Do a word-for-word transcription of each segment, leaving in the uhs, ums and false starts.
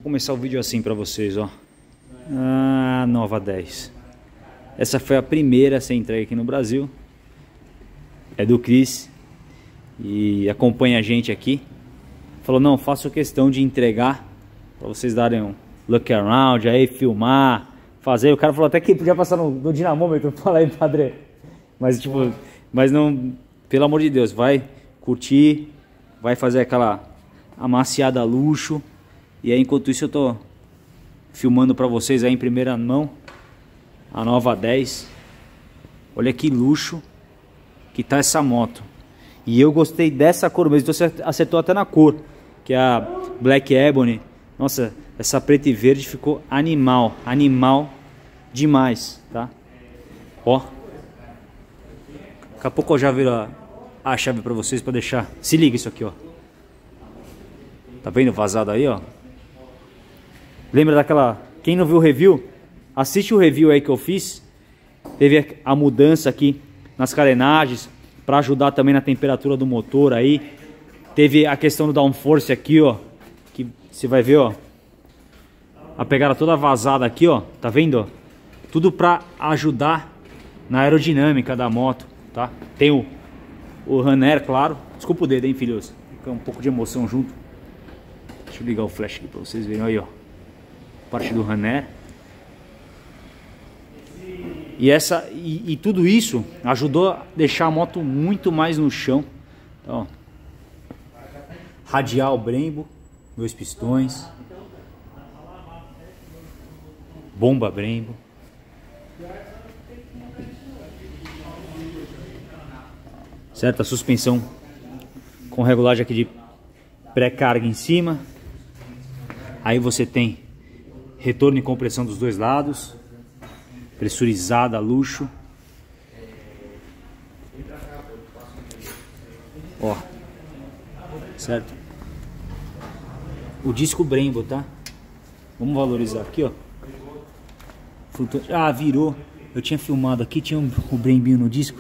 Vou começar o vídeo assim pra vocês, ó. Ah, Nova dez. Essa foi a primeira a ser entregue aqui no Brasil. É do Chris. E acompanha a gente aqui. Falou, não, faço questão de entregar pra vocês darem um look around, aí filmar, fazer. O cara falou até que podia passar no, no dinamômetro. Fala aí, padre. Mas tipo, mas não, pelo amor de Deus, vai curtir, vai fazer aquela amaciada luxo. E aí, enquanto isso, eu tô filmando pra vocês aí em primeira mão a Nova dez. Olha que luxo que tá essa moto. E eu gostei dessa cor mesmo. Então você acertou até na cor, que é a Black Ebony. Nossa, essa preta e verde ficou animal. Animal demais, tá? Ó. Daqui a pouco eu já viro a, a chave pra vocês pra deixar. Se liga isso aqui, ó. Tá vendo vazado aí, ó? Lembra daquela... Quem não viu o review, assiste o review aí que eu fiz. Teve a mudança aqui nas carenagens para ajudar também na temperatura do motor aí. Teve a questão do downforce aqui, ó. Que você vai ver, ó. A pegada toda vazada aqui, ó. Tá vendo, ó? Tudo para ajudar na aerodinâmica da moto, tá? Tem o, o runner, claro. Desculpa o dedo, hein, filhos. Fica um pouco de emoção junto. Deixa eu ligar o flash aqui para vocês verem aí, ó. Parte do runner. E, essa, e, e tudo isso ajudou a deixar a moto muito mais no chão. Então, radial Brembo, dois pistões, bomba Brembo. Certa suspensão com regulagem aqui de pré-carga em cima. Aí você tem retorno e compressão dos dois lados. Pressurizada, luxo. Ó. Certo? O disco Brembo, tá? Vamos valorizar aqui, ó. Flutuante. Ah, virou. Eu tinha filmado aqui, tinha um, o Brembinho no disco.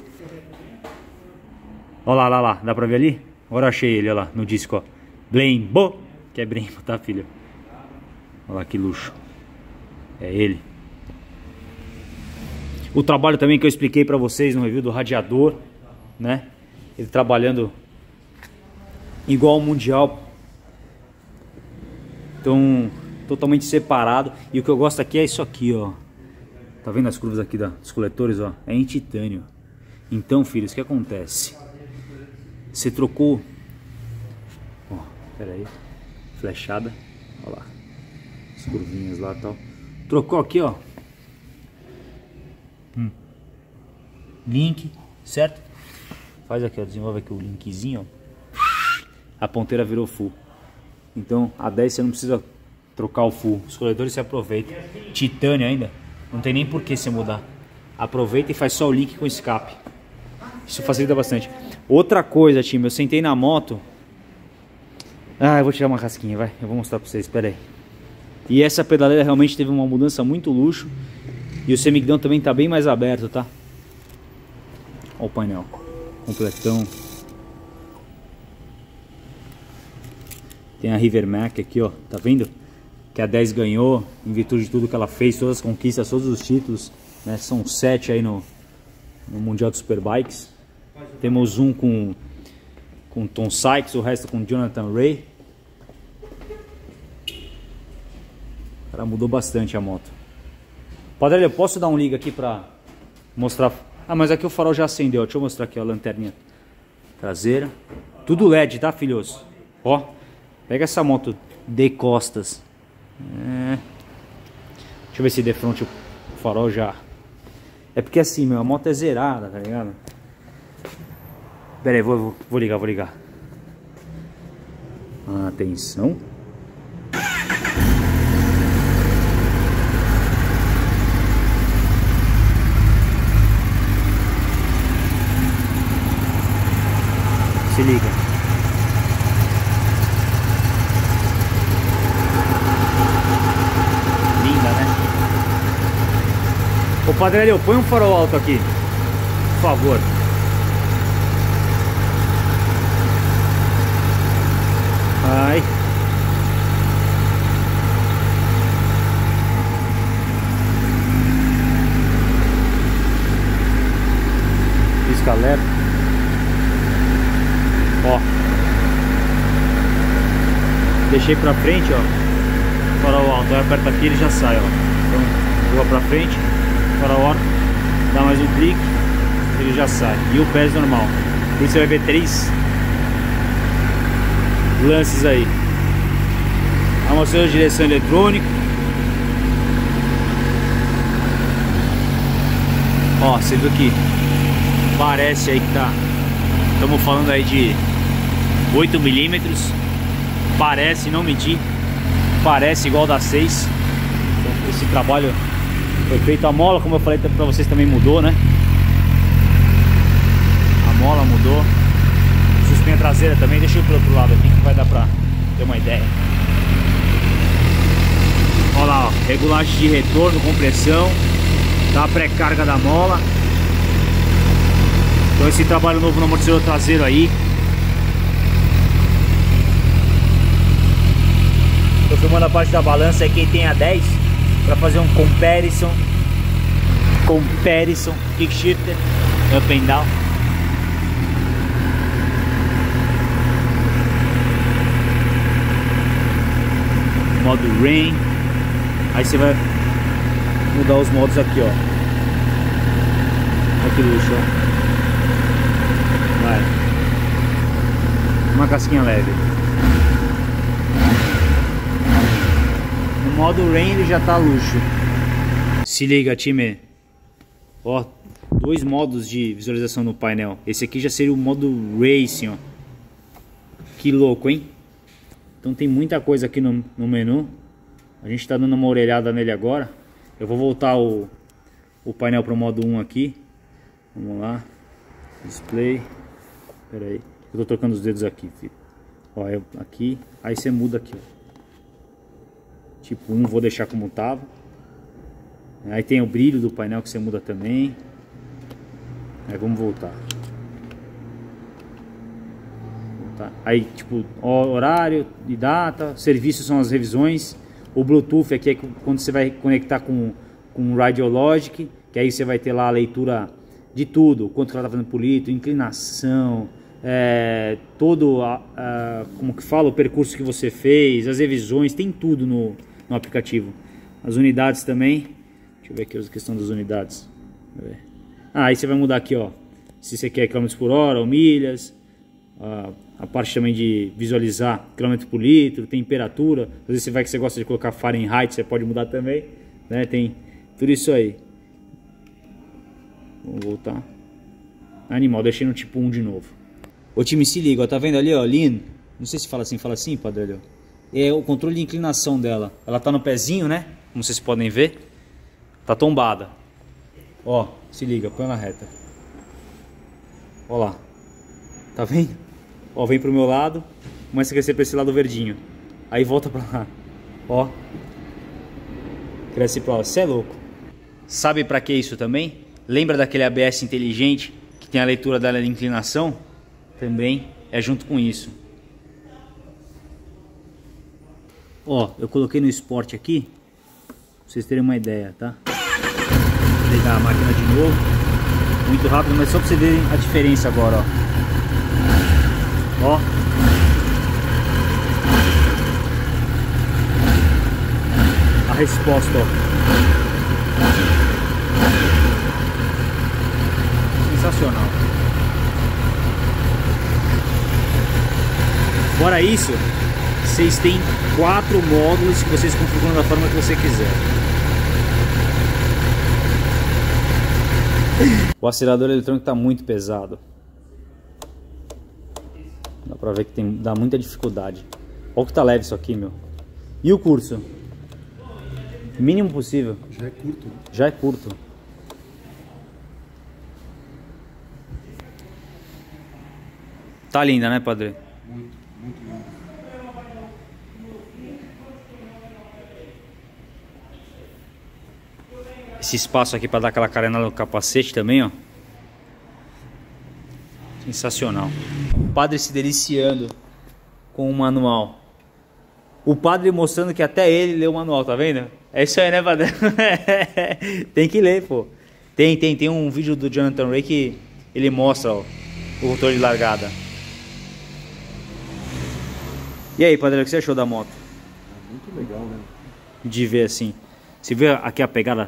Ó lá, lá, lá. Dá pra ver ali? Agora eu achei ele, ó lá, no disco, ó. Brembo. Que é Brembo, tá, filho? Olha lá que luxo. É ele. O trabalho também que eu expliquei pra vocês no review do radiador, né? Ele trabalhando igual ao Mundial. Então, totalmente separado. E o que eu gosto aqui é isso aqui, ó. Tá vendo as curvas aqui da, dos coletores, ó? É em titânio. Então, filhos, o que acontece? Você trocou... Ó, pera aí. Flechada. Olha lá. As curvinhas lá e tal. Trocou aqui, ó. Hum. Link, certo? Faz aqui, ó. Desenvolve aqui o linkzinho, ó. A ponteira virou full. Então, a dez você não precisa trocar o full. Os coletores você aproveita. Titânio ainda. Não tem nem por que você mudar. Aproveita e faz só o link com escape. Isso facilita bastante. Outra coisa, time. Eu sentei na moto. Ah, eu vou tirar uma casquinha, vai. Eu vou mostrar pra vocês, espera aí. E essa pedaleira realmente teve uma mudança muito luxo. E o semiguidão também tá bem mais aberto, tá? Olha o painel completão. Tem a River Mac aqui, ó. Tá vendo? Que a dez ganhou em virtude de tudo que ela fez. Todas as conquistas, todos os títulos, né? São sete aí no, no Mundial de Superbikes. Temos um com, com Tom Sykes, o resto com Jonathan Ray. Cara, mudou bastante a moto. Padre, eu posso dar um liga aqui pra mostrar... Ah, mas aqui o farol já acendeu. Deixa eu mostrar aqui, ó, a lanterninha traseira. Tudo L E D, tá, filhos? Ó, pega essa moto de costas. É. Deixa eu ver se de frente o farol já... É porque assim, meu, a moto é zerada, tá ligado? Pera aí, vou, vou, vou ligar, vou ligar. Atenção. Se liga. Linda, né? Ô Padre, põe um farol alto aqui, por favor. Ai. deixei pra frente, ó, farol alto, aí aperta aqui ele já sai, ó. Então, vou pra frente, farol alto, dá mais um clique, ele já sai. E o pés normal. Por isso você vai ver três lances aí. Amortecedor de direção eletrônico. Ó, você viu que parece aí que tá, estamos falando aí de oito milímetros. Parece, não medir, parece igual da seis. Então, esse trabalho foi feito. A mola, como eu falei pra vocês, também mudou, né? A mola mudou. Suspensão traseira também. Deixa eu ir pro outro lado aqui que vai dar pra ter uma ideia. Olha lá, ó, regulagem de retorno, compressão, da pré-carga da mola. Então esse trabalho novo no amortecedor traseiro aí. Tô filmando a parte da balança aqui, tem a dez para fazer um comparison. Comparison, kick shifter, up and down. Modo rain. Aí você vai mudar os modos aqui, ó. Olha que luxo, ó. Vai. Uma casquinha leve. No modo rain ele já tá luxo. Se liga, time. Ó, dois modos de visualização no painel. Esse aqui já seria o modo Racing, ó. Que louco, hein? Então tem muita coisa aqui no, no menu. A gente tá dando uma orelhada nele agora. Eu vou voltar o, o painel para o modo um aqui. Vamos lá. Display. Pera aí. Eu tô trocando os dedos aqui, filho. Ó, eu, aqui. Aí você muda aqui, ó. Tipo um, vou deixar como tava. Aí tem o brilho do painel que você muda também. Aí vamos voltar. Voltar. Aí tipo horário e data. Serviços são as revisões. O Bluetooth aqui é quando você vai conectar com, com o Radiologic. Que aí você vai ter lá a leitura de tudo. Quanto que ela tá fazendo por litro, inclinação. É, todo a, a, como que fala, o percurso que você fez. As revisões, tem tudo no, no aplicativo. As unidades também. Deixa eu ver aqui a questão das unidades. Ah, aí você vai mudar aqui, ó. Se você quer quilômetros por hora ou milhas. A, a parte também de visualizar quilômetro por litro, temperatura. Às vezes você vai que você gosta de colocar Fahrenheit, você pode mudar também, né? Tem tudo isso aí. Vamos voltar. Animal, deixei no tipo um de novo. Ô time, se liga, ó, tá vendo ali, ó, Lean? Não sei se fala assim, fala assim, padre. É o controle de inclinação dela. Ela tá no pezinho, né? Como vocês podem ver. Tá tombada. Ó, se liga, põe na reta. Ó lá. Tá vendo? Ó, vem pro meu lado. Começa a crescer pra esse lado verdinho. Aí volta pra lá. Ó. Cresce pra lá. Você é louco. Sabe pra que isso também? Lembra daquele A B S inteligente que tem a leitura da inclinação? Também é junto com isso. Ó, eu coloquei no Sport aqui. Pra vocês terem uma ideia, tá? Vou ligar a máquina de novo. Muito rápido, mas só pra vocês verem a diferença agora, ó. Ó. A resposta, ó. Sensacional. Fora isso, vocês têm quatro módulos que vocês configuram da forma que você quiser. O acelerador eletrônico está muito pesado. Dá pra ver que tem, dá muita dificuldade. Olha o que tá leve isso aqui, meu. E o curso? Mínimo possível. Já é curto. Né? Já é curto. Tá linda, né, padre? Muito, muito linda. Esse espaço aqui para dar aquela carenada no capacete também, ó. Sensacional. O padre se deliciando com o manual. O padre mostrando que até ele leu o manual, tá vendo? É isso aí, né, padre? Tem que ler, pô. Tem, tem, tem um vídeo do Jonathan Ray que ele mostra, ó, o rotor de largada. E aí, Padre, o que você achou da moto? É muito legal, né? De ver assim. Você vê aqui a pegada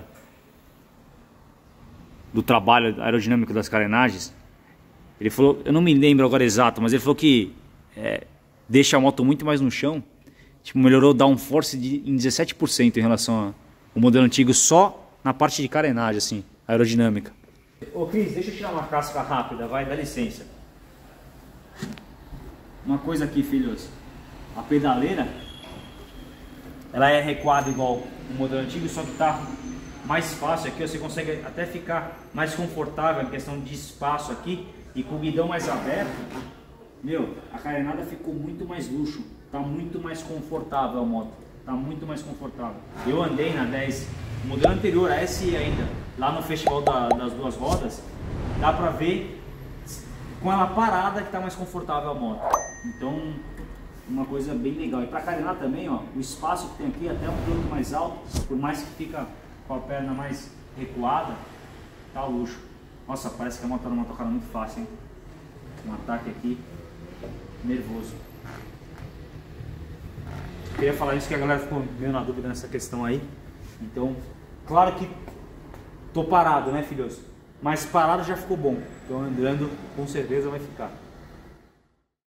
do trabalho aerodinâmico das carenagens? Ele falou, eu não me lembro agora exato, mas ele falou que é, deixa a moto muito mais no chão. Tipo, melhorou o downforce de, em dezessete por cento em relação ao modelo antigo, só na parte de carenagem, assim, aerodinâmica. Ô Cris, deixa eu tirar uma casca rápida, vai, dá licença. Uma coisa aqui, filhos. A pedaleira, ela é recuada igual o modelo antigo, só que tá mais fácil aqui. Você consegue até ficar mais confortável em questão de espaço aqui. E com o guidão mais aberto, meu, a carenada ficou muito mais luxo. Tá muito mais confortável a moto. Tá muito mais confortável. Eu andei na dez, o modelo anterior, a S I ainda, lá no festival da, das duas rodas. Dá pra ver com ela parada que tá mais confortável a moto. Então, uma coisa bem legal. E pra carenar também, ó, o espaço que tem aqui é até um pouco mais alto, por mais que fica com a perna mais recuada, tá luxo. Nossa, parece que a moto tá numa tocada muito fácil, hein? Um ataque aqui, nervoso. Eu queria falar isso que a galera ficou meio na dúvida nessa questão aí. Então, claro que tô parado, né, filhos? Mas parado já ficou bom. Então andando com certeza vai ficar.